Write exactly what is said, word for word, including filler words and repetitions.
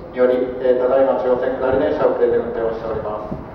により、えー、ただいま中央線下り電車をプレゼン運転をしております。